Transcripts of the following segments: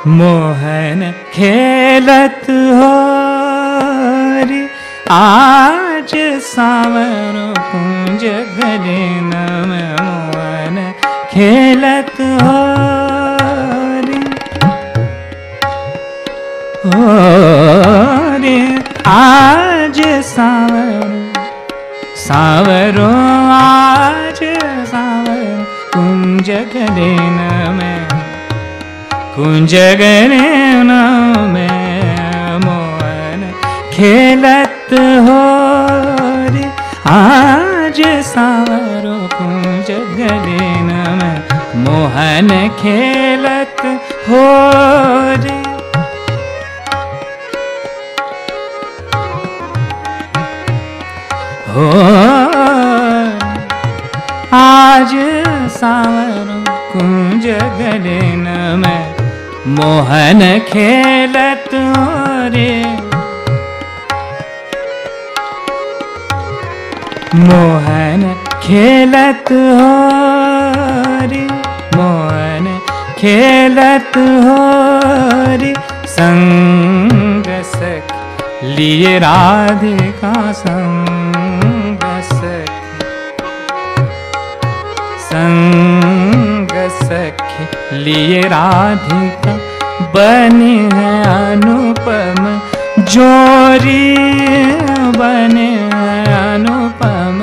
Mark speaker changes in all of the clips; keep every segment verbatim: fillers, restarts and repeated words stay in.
Speaker 1: मोहन खेलत हो रे आज सावरो कुंज गलेन में मोहन खेलत हो रे हो रे आज सावरो सावरो आज सावरो कुंज गलेन में कुंज गलेन में मोहन खेलत हो रे आज सावरो कुंज गलेन में मोहन खेलत हो रे हो आज सावरो कुंज गलेन में मोहन खेलत हो रे मोहन खेलत हो रे मोहन खेलत हो रे संग सखी लिए राधिका संग सखी संग सखी लिए राधिका बने है अनुपम जोरी बने है अनुपम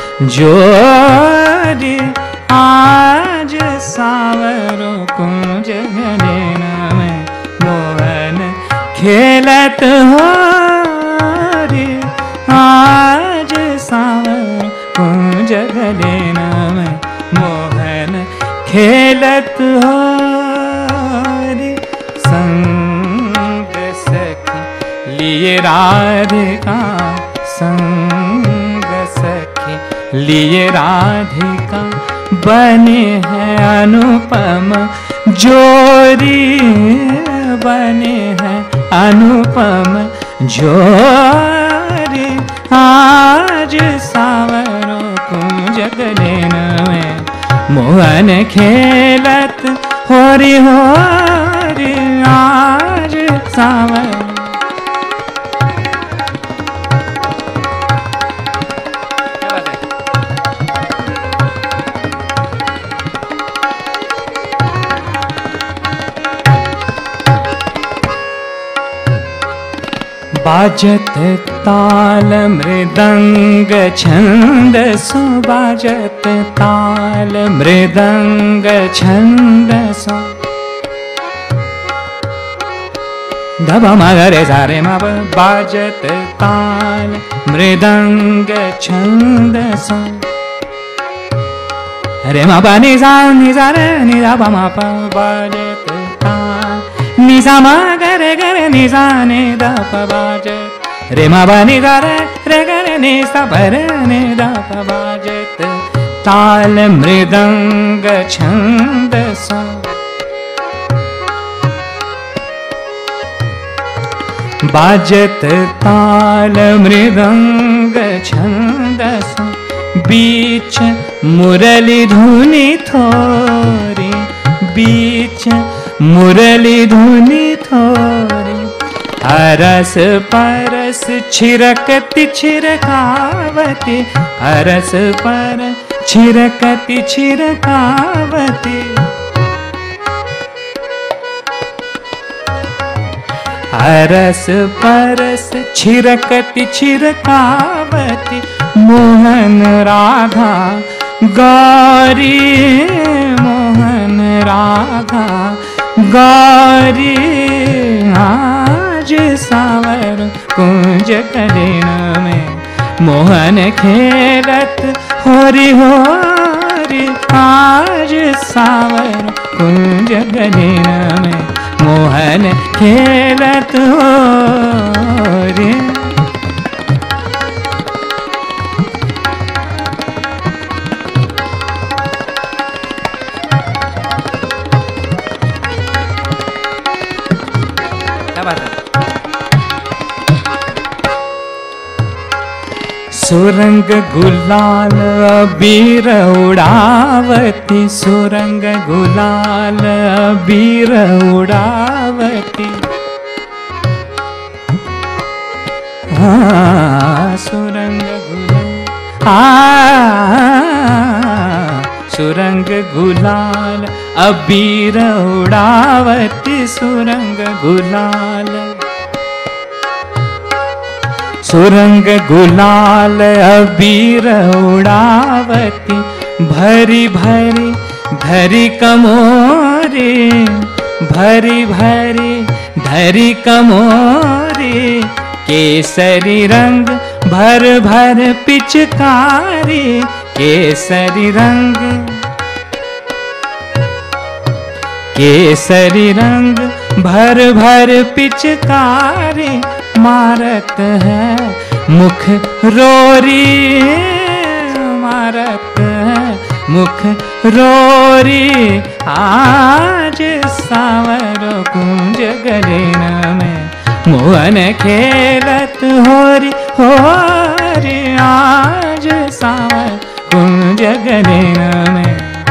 Speaker 1: जोरी आज सावरो कुंज गलेन में मोहन खेलत हो रे आज सावरो कुंज गलेन में मोहन खेलत हो रे संग सखी लिए राधिका संग सखी लिए राधिका बने हैं अनुपम जोरी बने हैं अनुपम जोरी आज सावरो कुंज गलेन में मोहन खेलत हो रे हो रे आज सावरो बाजत ताल मृदंग छंद सु बाजत ताल मृदंग छंद सु धब मगरे सारे मब बाजत ताल मृदंग छंद सु रे मा पा नि सा नि सा रे नि सा पा मा पा बाजत ताल नि सा मा ग रे ग रे नि सा नि दा पा बाजत रे मा पा नि सा रे रे ग रे नि सा प रे नि दा पा बाजत ताल मृदंग छंद सा बाजत ताल मृदंग छंद सा बीच मुरली धुनी थोरी बीच मुरली धुनी थोरी हरस परस छिरकती छिरकावती हरस पर छिरकती छिरकावती हरस परस छिरकती छिरकावती मोहन राधा गौरी मोहन राधा गौरी आज सावर कुंज गलेन में मोहन खेलत होरी होरी आज सावर कुंज गलेन में मोहन खेलत होरी सुरंग गुलाल अबीर उड़ावती, सुरंग गुलाल अबीर उड़ावती। हाँ सुरंग गुलाल, हाँ सुरंग गुलाल अबीर उड़ावती, सुरंग गुलाल, सुरंग गुलाल अबीर उड़ावती। भरी भरी धरी कमोरी, भरी भरी धरी कमोरी, केसरी रंग भर भर पिचकारी, केसरी रंग, केसरी रंग भर भर पिचकारी। मारत है मुख रोरी, मारत है मुख रोरी। आज सावर कुंज गलेन में मोहन खेलत होरी, होरी। आज सावर कुंज गलेन में।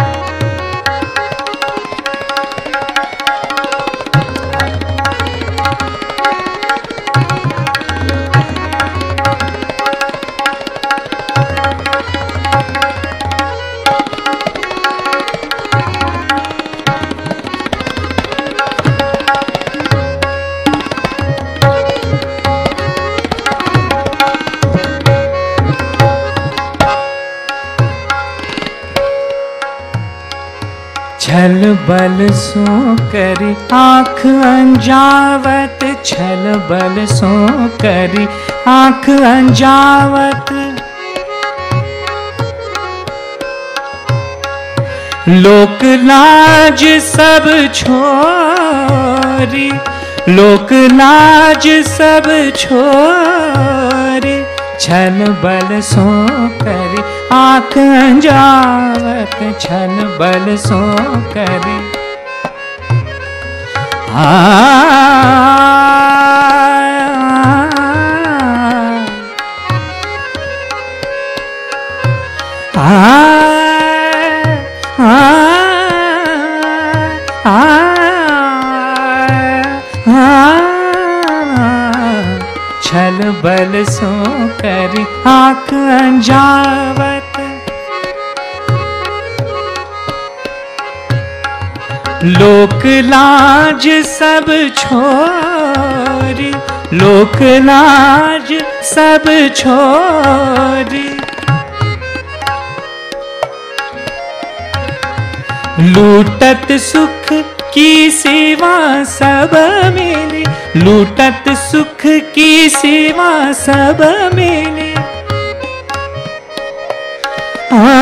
Speaker 1: छल बल सो करी आँख अंजावत, छल बल सो करी आँख अंजावत। लोक लाज सब छोरी, लोक लाज सब छोरी। छल बल सो करी आँख अंजावत, छल बल सो करी। आ छल बल सो करी आँख अंजावत। लोक लाज सब छोरी, लोक लाज सब छोरी। लूटत सुख की सेवा सब मिली, लूटत सुख की सेवा सब मिली। आ,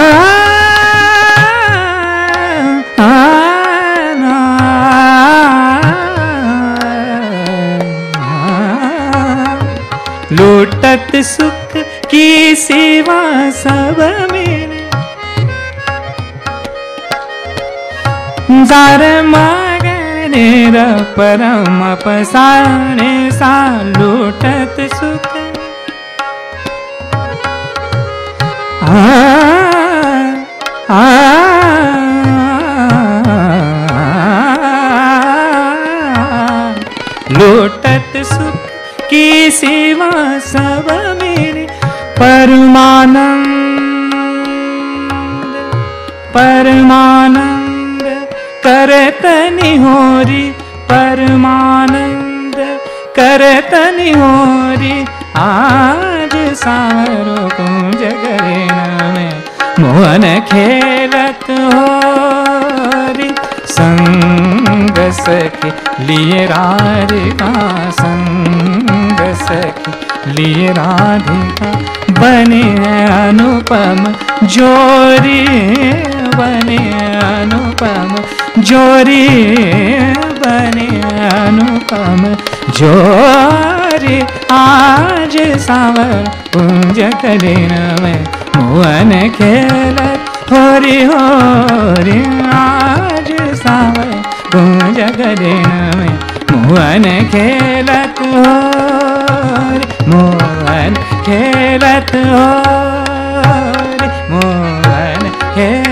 Speaker 1: आ, आ, लूटत सुख की सेवा सब मिली। जार मागने र परम पसाने सा लूटत सुख। आ, आ, लूटत सुख की सेवा सब मेरी। परमानंद परमानंद करत निहोरी, परमानंद करत निहोरी। आज सारो कुंज गलेन में मोहन खेलत होरी। संग सखी लिए राधिका, संग सखी लिए राधिका। बने अनुपम जोरी, बने अनुपम जोरी, बने अनुपम जोरी। आज सावर कुंज गलेन में मोहन खेलत होरी होरी। आज सावर कुंज गलेन में मोहन खेलत होरी, मोहन खेलत हो रे मोहन खेलत